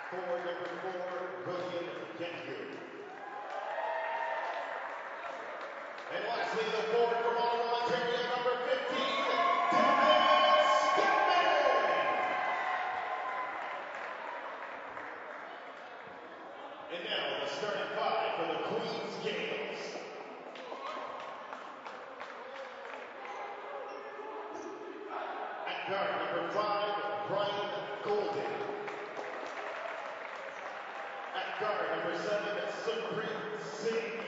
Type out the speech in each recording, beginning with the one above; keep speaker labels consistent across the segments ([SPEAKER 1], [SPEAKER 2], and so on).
[SPEAKER 1] For number 4, William Gaels. And lastly, the forward from Ottawa, Ontario, number 15, and now the starting 5 for the Queen's Gaels. At guard, number 5, Brian Golden. At guard, number 7, Supreet Singh.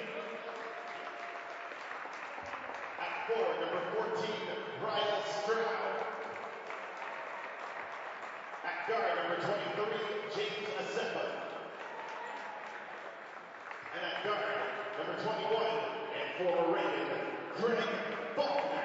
[SPEAKER 1] At forward, number 14, Ryle Stroud. At guard, number 23, James Asefa. And at guard, number 21, and former Raven, Craig Faulkner.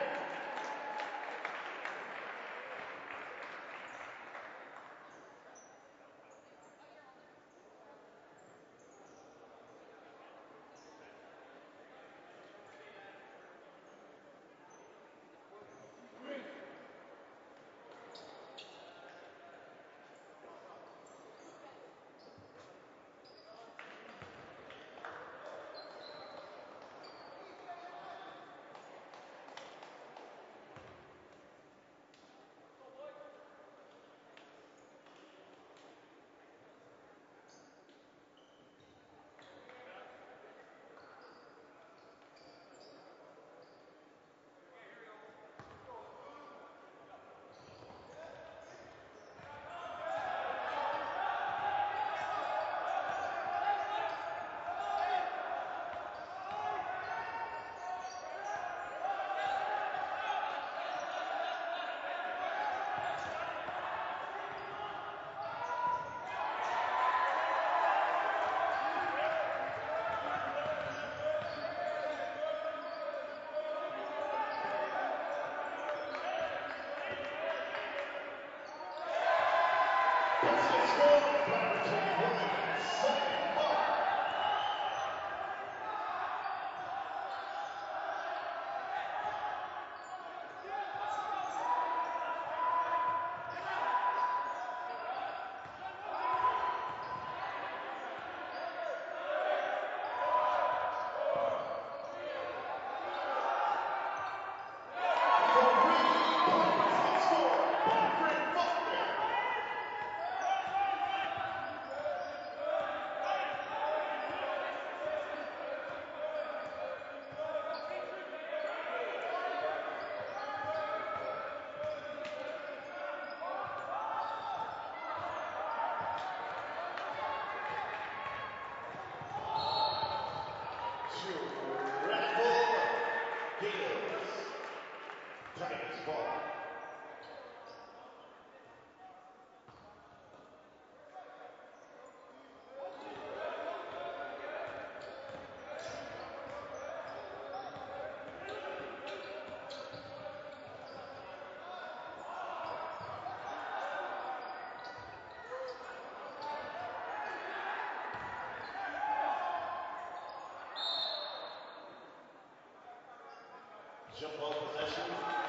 [SPEAKER 1] Jump ball possession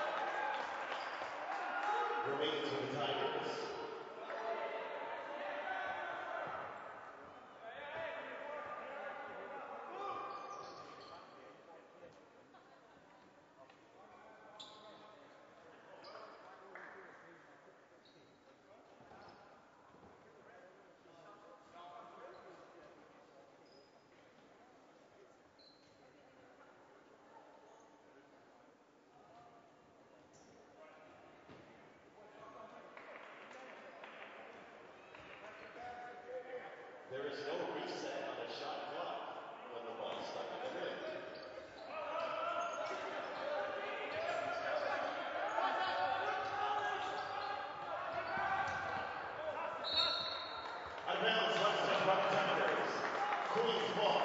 [SPEAKER 1] remains with the Tigers. There is no reset on the shot clock when the ball is stuck in the rim. Out of bounds, left step by the Tigers. Queen's ball.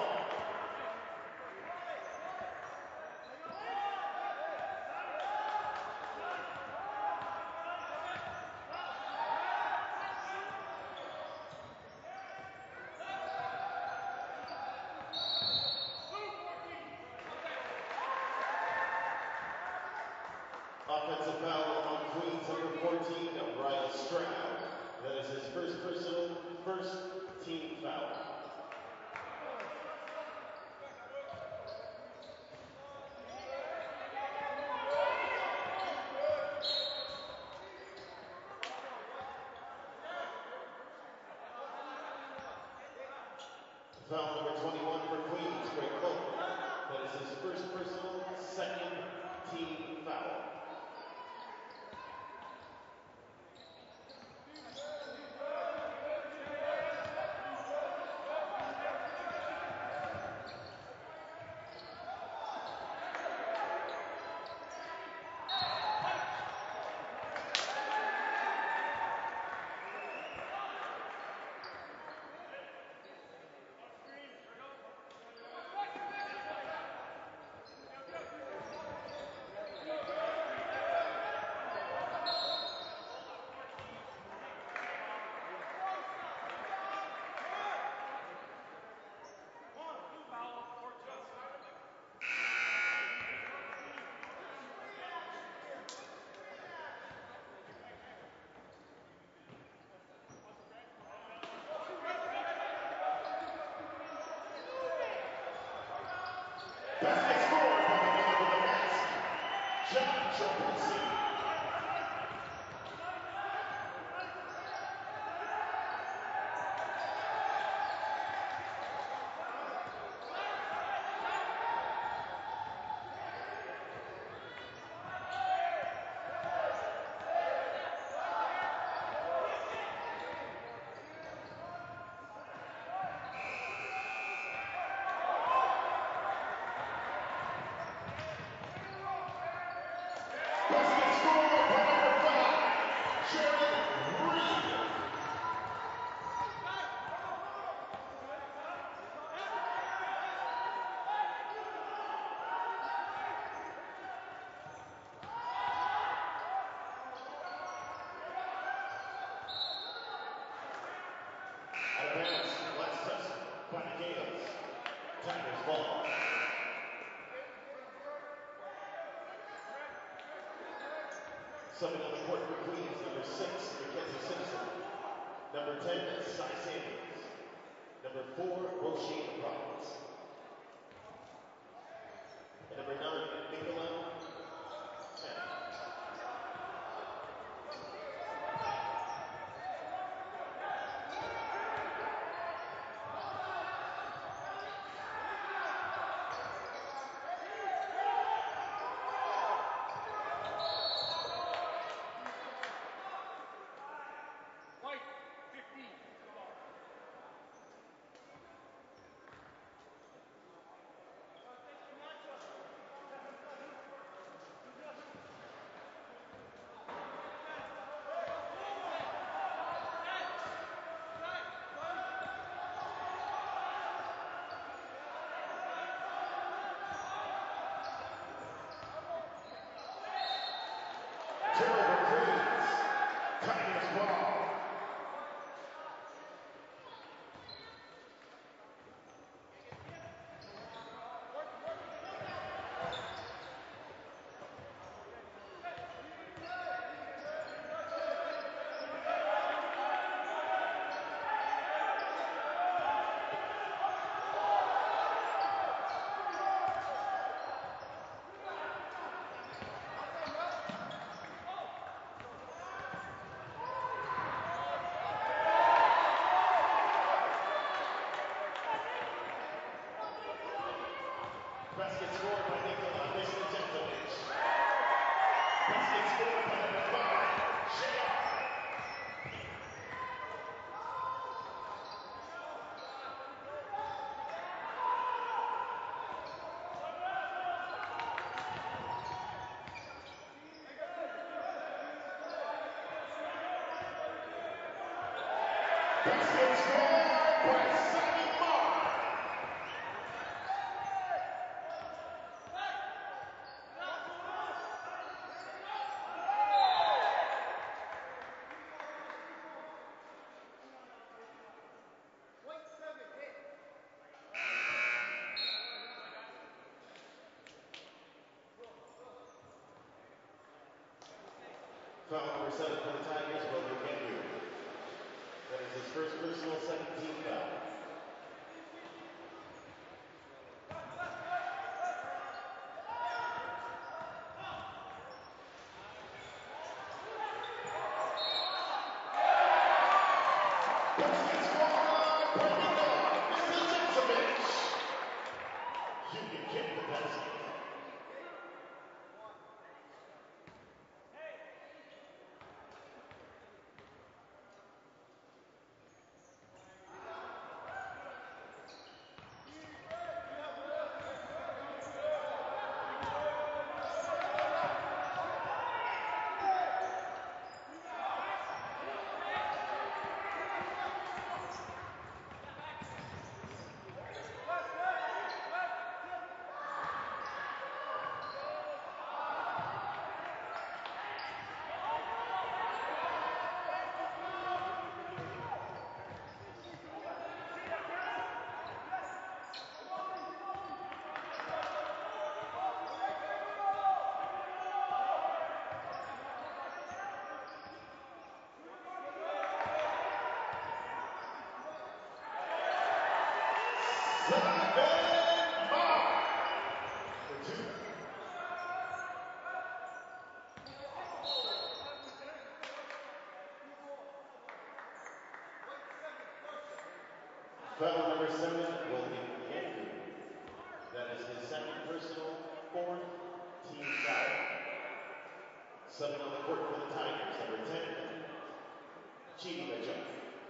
[SPEAKER 1] Offensive foul on Queens number 14, Ryle Stroud. That is his first personal. first team foul. Foul number 21 for Queens, Carleton. That is his first personal, second team foul. Basket scored by the man with the mask, Dalhousie. Basket scored by number 5, Reed. Out of bounds, last touch by the Gaels. Tigers ball. Subbing on the court for Queens, number 6, Mackenzie Simpson. Number 10, Cy Sanders. Number 4, Roisin Robbins. And number 9, Nicola. Turnover Queens. Tigers ball. Basket scored by Nicola Wisniewicz. Basket scored by number 5, JR. Basket scored by Simon Marr. Foul number 7 for the Tigers, Will Kenyu. That is his first personal, second team foul. Foul number 7, William Andrew. That is his second personal, fourth team foul. Subbing on the court for the Tigers, number 10, Chidi Mitchell.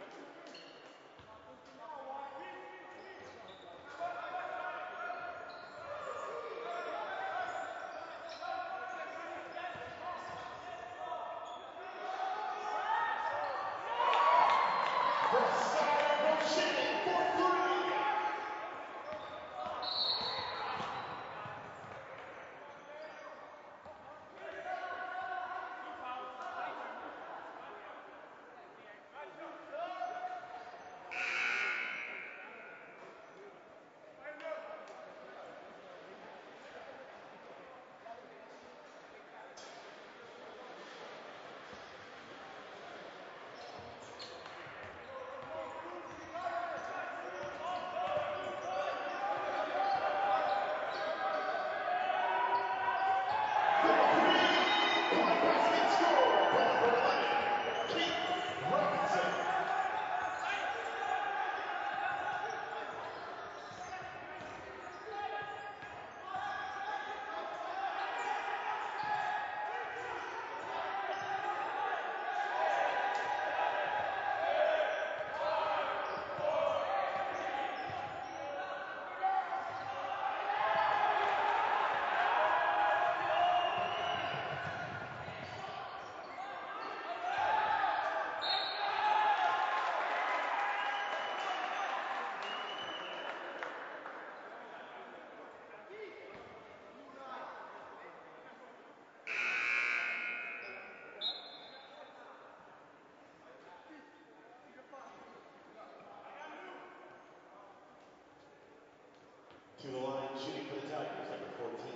[SPEAKER 1] To the line, shooting for the Tigers, number 14.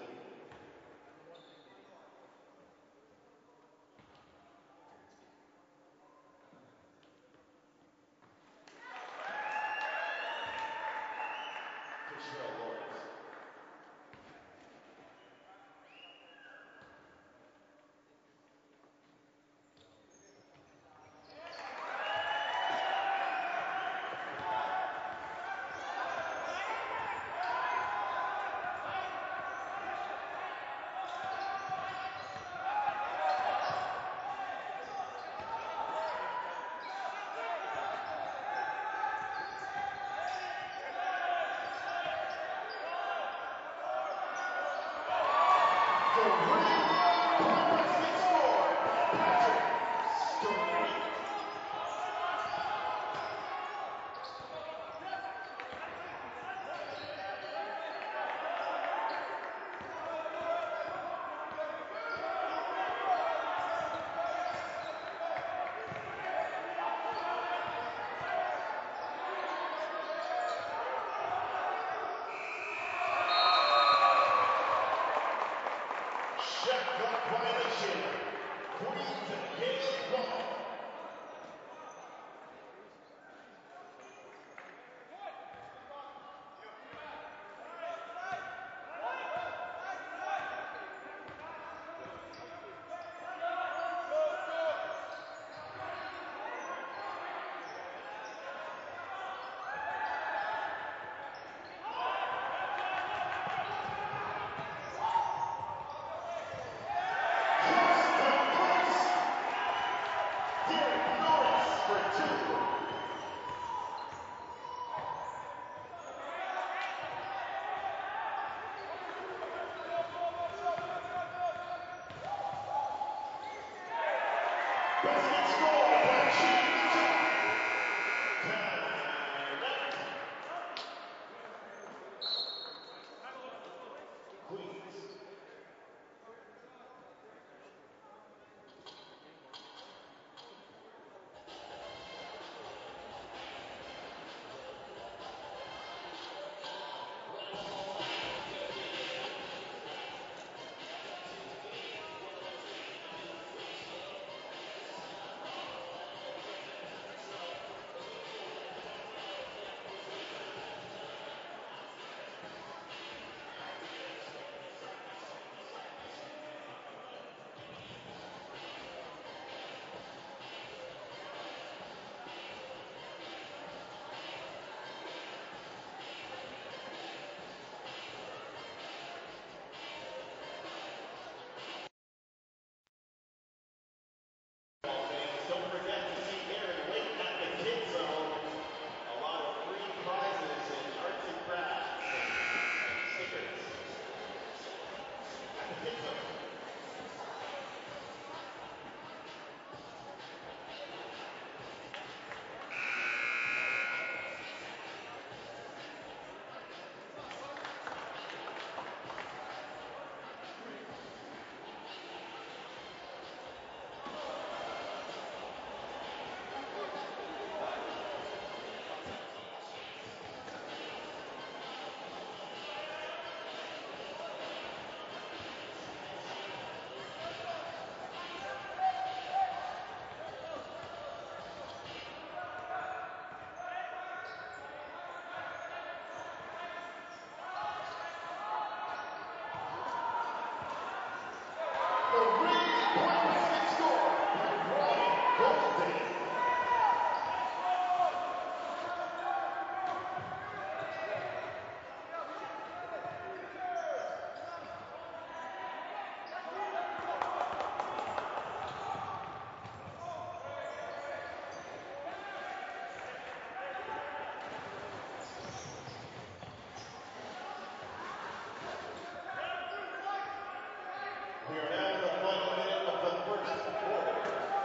[SPEAKER 1] We are now in the final minute of the first quarter.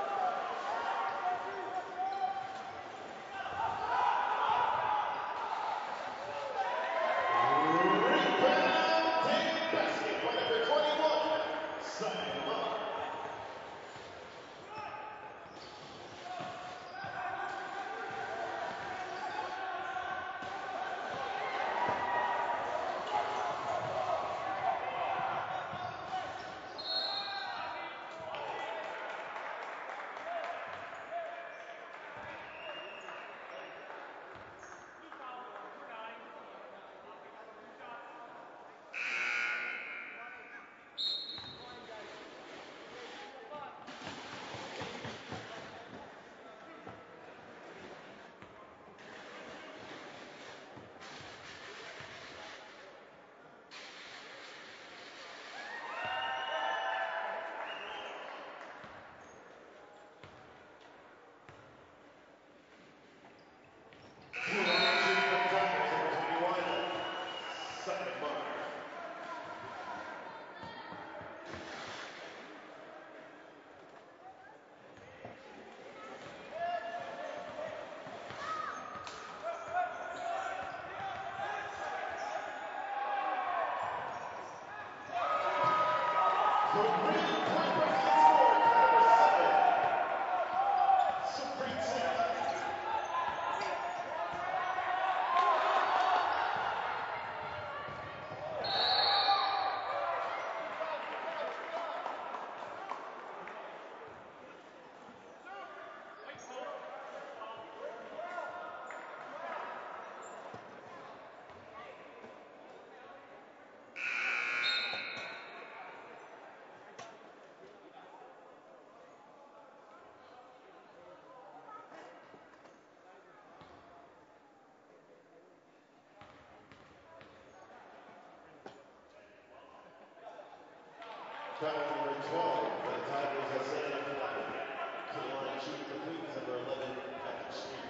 [SPEAKER 1] Rebounding basket by number 21, Simon. Foul number 12 for the Tigers, that's Sam to the line, shooting the Queens, number 11, Patrick Street.